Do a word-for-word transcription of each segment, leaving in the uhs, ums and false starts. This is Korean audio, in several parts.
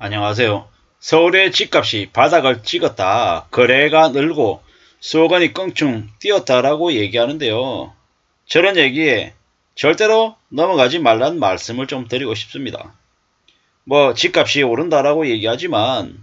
안녕하세요. 서울의 집값이 바닥을 찍었다. 거래가 늘고 수억 원이 껑충 뛰었다라고 얘기하는데요. 저런 얘기에 절대로 넘어가지 말라는 말씀을 좀 드리고 싶습니다. 뭐 집값이 오른다라고 얘기하지만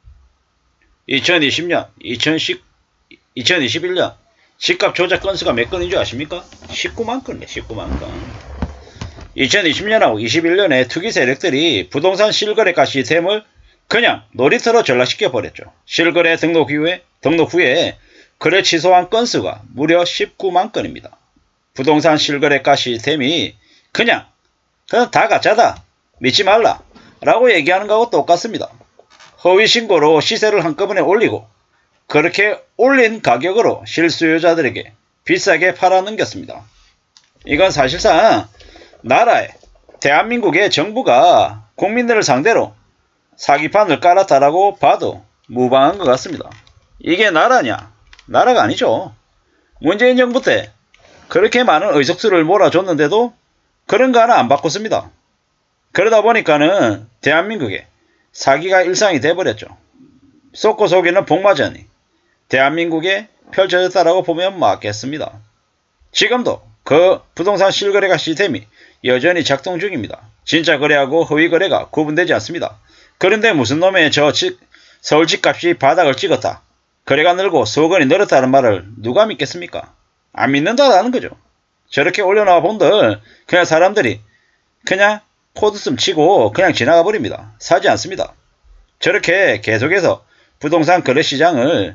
이천이십 년, 이천십, 이천이십일 년 집값 조작 건수가 몇 건인 줄 아십니까? 십구만 건이네. 십구만 건. 이천이십 년하고 이십일 년에 투기 세력들이 부동산 실거래가 시스템을 그냥 놀이터로 전락시켜 버렸죠. 실거래 등록 후에, 등록 후에 거래 취소한 건수가 무려 십구만 건입니다. 부동산 실거래가 시스템이 그냥 그냥 다 가짜다, 믿지 말라 라고 얘기하는 거하고 똑같습니다. 허위 신고로 시세를 한꺼번에 올리고 그렇게 올린 가격으로 실수요자들에게 비싸게 팔아넘겼습니다. 이건 사실상 나라에 대한민국의 정부가 국민들을 상대로 사기판을 깔았다라고 봐도 무방한 것 같습니다. 이게 나라냐? 나라가 아니죠. 문재인 정부 때 그렇게 많은 의석수를 몰아줬는데도 그런 거 하나 안 바꿨습니다. 그러다 보니까는 대한민국에 사기가 일상이 돼버렸죠. 쏟고 속이는 복마전이 대한민국에 펼쳐졌다라고 보면 맞겠습니다. 지금도 그 부동산 실거래가 시스템이 여전히 작동 중입니다. 진짜 거래하고 허위 거래가 구분되지 않습니다. 그런데 무슨 놈의 저 집, 서울 집값이 바닥을 찍었다, 거래가 늘고 수억 원이 늘었다는 말을 누가 믿겠습니까? 안 믿는다라는 거죠. 저렇게 올려놔 본들 그냥 사람들이 그냥 코드숨 치고 그냥 지나가 버립니다. 사지 않습니다. 저렇게 계속해서 부동산 거래 시장을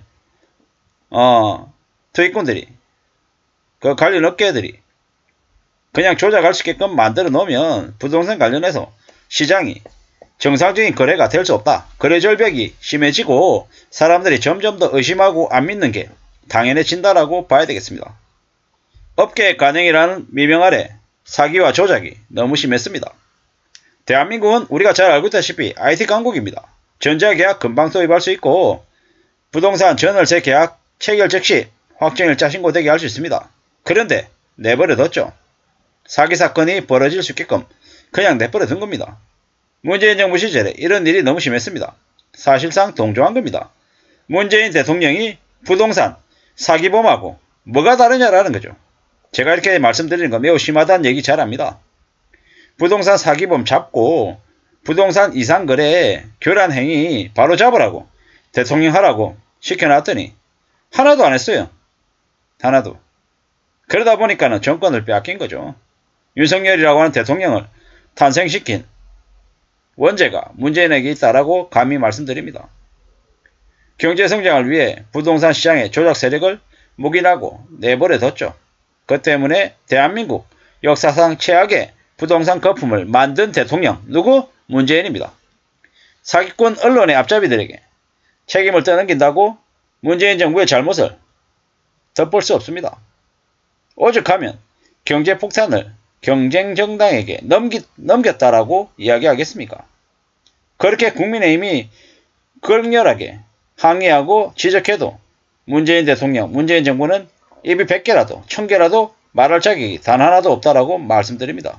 어 투기꾼들이 그 관련 업계들이 그냥 조작할 수 있게끔 만들어 놓으면 부동산 관련해서 시장이 정상적인 거래가 될 수 없다. 거래 절벽이 심해지고 사람들이 점점 더 의심하고 안 믿는 게 당연해진다라고 봐야 되겠습니다. 업계 관행이라는 미명 아래 사기와 조작이 너무 심했습니다. 대한민국은 우리가 잘 알고 있다시피 아이티 강국입니다. 전자계약 금방 도입할 수 있고 부동산 전월세 계약 체결 즉시 확정일자 신고되게 할 수 있습니다. 그런데 내버려뒀죠. 사기 사건이 벌어질 수 있게끔 그냥 내버려둔 겁니다. 문재인 정부 시절에 이런 일이 너무 심했습니다. 사실상 동조한 겁니다. 문재인 대통령이 부동산 사기범하고 뭐가 다르냐라는 거죠. 제가 이렇게 말씀드리는 거 매우 심하다는 얘기 잘 합니다. 부동산 사기범 잡고 부동산 이상거래 교란행위 바로 잡으라고 대통령 하라고 시켜놨더니 하나도 안 했어요. 하나도. 그러다 보니까는 정권을 빼앗긴 거죠. 윤석열이라고 하는 대통령을 탄생시킨 원죄가 문재인에게 있다라고 감히 말씀드립니다. 경제성장을 위해 부동산 시장의 조작 세력을 묵인하고 내버려뒀죠. 그 때문에 대한민국 역사상 최악의 부동산 거품을 만든 대통령 누구? 문재인입니다. 사기꾼 언론의 앞잡이들에게 책임을 떠넘긴다고 문재인 정부의 잘못을 덮을 수 없습니다. 오죽하면 경제폭탄을 경쟁정당에게 넘기, 넘겼다라고 이야기하겠습니까? 그렇게 국민의힘이 극렬하게 항의하고 지적해도 문재인 대통령, 문재인 정부는 입이 백 개라도 천 개라도 말할 자격이 단 하나도 없다라고 말씀드립니다.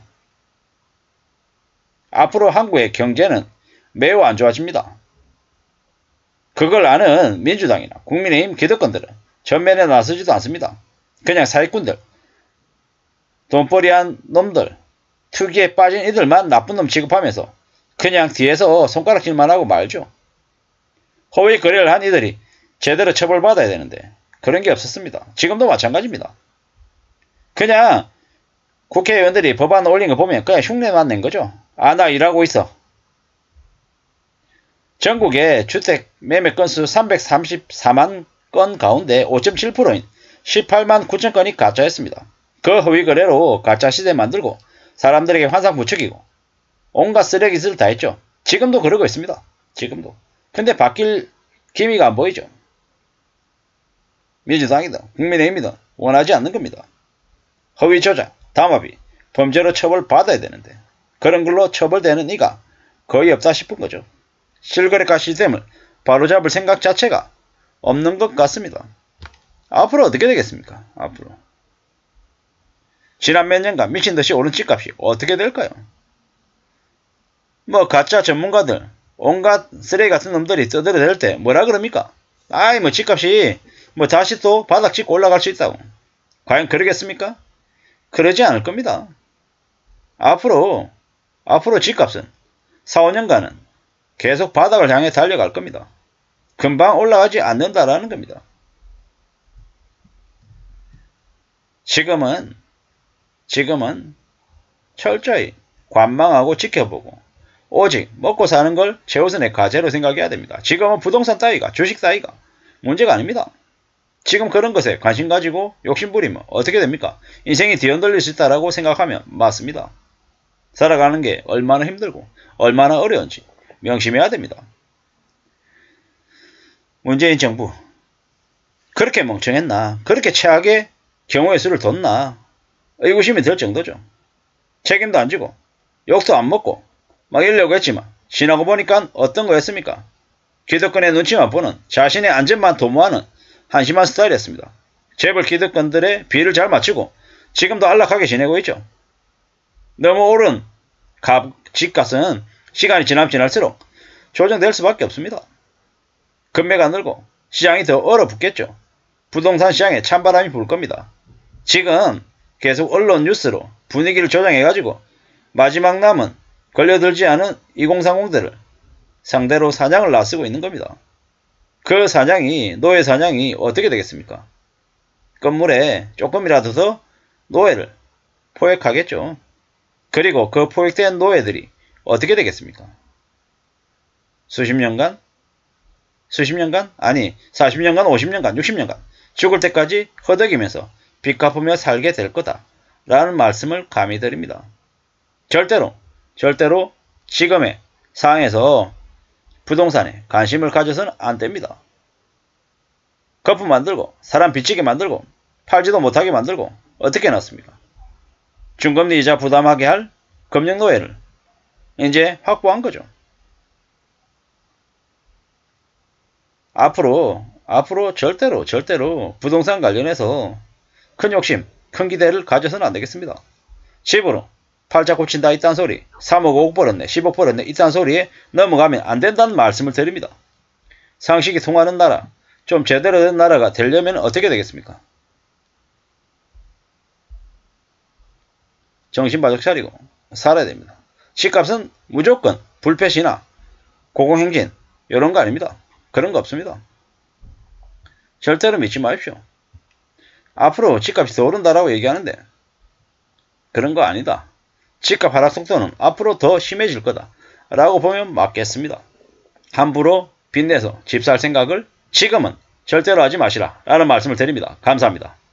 앞으로 한국의 경제는 매우 안 좋아집니다. 그걸 아는 민주당이나 국민의힘 기득권들은 전면에 나서지도 않습니다. 그냥 사기꾼들, 돈벌이한 놈들, 투기에 빠진 이들만 나쁜 놈 취급하면서 그냥 뒤에서 손가락질만 하고 말죠. 허위 거래를 한 이들이 제대로 처벌받아야 되는데 그런 게 없었습니다. 지금도 마찬가지입니다. 그냥 국회의원들이 법안 올린 거 보면 그냥 흉내만 낸 거죠. 아, 나 일하고 있어. 전국의 주택 매매 건수 삼백삼십사만 건 가운데 오 점 칠 퍼센트인 십팔만 구천 건이 가짜였습니다. 그 허위 거래로 가짜 시대 만들고 사람들에게 환상 부추기고 온갖 쓰레기 짓을 다 했죠. 지금도 그러고 있습니다. 지금도. 근데 바뀔 기미가 안 보이죠. 민주당이든 국민의힘이든 원하지 않는 겁니다. 허위 조작, 담합이 범죄로 처벌받아야 되는데 그런 걸로 처벌되는 이가 거의 없다 싶은 거죠. 실거래가 시스템을 바로잡을 생각 자체가 없는 것 같습니다. 앞으로 어떻게 되겠습니까? 앞으로. 지난 몇 년간 미친듯이 오른 집값이 어떻게 될까요? 뭐 가짜 전문가들 온갖 쓰레기 같은 놈들이 떠들어댈 때 뭐라 그럽니까? 아이 뭐 집값이 뭐 다시 또 바닥 찍고 올라갈 수 있다고. 과연 그러겠습니까? 그러지 않을 겁니다. 앞으로 앞으로 집값은 사, 오 년간은 계속 바닥을 향해 달려갈 겁니다. 금방 올라가지 않는다라는 겁니다. 지금은 지금은 철저히 관망하고 지켜보고 오직 먹고 사는 걸 최우선의 과제로 생각해야 됩니다. 지금은 부동산 따위가 주식 따위가 문제가 아닙니다. 지금 그런 것에 관심 가지고 욕심 부리면 어떻게 됩니까? 인생이 뒤흔들릴 수 있다라고 생각하면 맞습니다. 살아가는 게 얼마나 힘들고 얼마나 어려운지 명심해야 됩니다. 문재인 정부 그렇게 멍청했나? 그렇게 최악의 경우의 수를 뒀나? 의구심이 들 정도죠. 책임도 안 지고 욕도 안 먹고 막 이러려고 했지만 지나고 보니까 어떤 거였습니까? 기득권의 눈치만 보는 자신의 안전만 도모하는 한심한 스타일이었습니다. 재벌 기득권들의 비를 잘 맞추고 지금도 안락하게 지내고 있죠. 너무 오른 값, 집값은 시간이 지나면 지날수록 조정될 수밖에 없습니다. 금매가 늘고 시장이 더 얼어붙겠죠. 부동산 시장에 찬바람이 불 겁니다. 지금 계속 언론 뉴스로 분위기를 조정해가지고 마지막 남은 걸려들지 않은 이공삼공들을 상대로 사냥을 나서고 있는 겁니다. 그 사냥이 노예 사냥이 어떻게 되겠습니까? 건물에 조금이라도 더 노예를 포획하겠죠. 그리고 그 포획된 노예들이 어떻게 되겠습니까? 수십 년간? 수십 년간? 아니 사십 년간, 오십 년간, 육십 년간 죽을 때까지 허덕이면서 빚 갚으며 살게 될 거다 라는 말씀을 감히 드립니다. 절대로 절대로 지금의 상황에서 부동산에 관심을 가져서는 안 됩니다. 거품 만들고 사람 빚지게 만들고 팔지도 못하게 만들고 어떻게 해놨습니까? 중금리 이자 부담하게 할 금융노예를 이제 확보한 거죠. 앞으로 앞으로 절대로 절대로 부동산 관련해서 큰 욕심, 큰 기대를 가져서는 안 되겠습니다. 집으로 팔자 고친다 이딴 소리, 삼억 오억 벌었네, 십억 벌었네 이딴 소리에 넘어가면 안 된다는 말씀을 드립니다. 상식이 통하는 나라, 좀 제대로 된 나라가 되려면 어떻게 되겠습니까? 정신 바짝 차리고 살아야 됩니다. 집값은 무조건 불패시나 고공행진 이런 거 아닙니다. 그런 거 없습니다. 절대로 믿지 마십시오. 앞으로 집값이 더 오른다라고 얘기하는데 그런 거 아니다. 집값 하락 속도는 앞으로 더 심해질 거다 라고 보면 맞겠습니다. 함부로 빚내서 집 살 생각을 지금은 절대로 하지 마시라 라는 말씀을 드립니다. 감사합니다.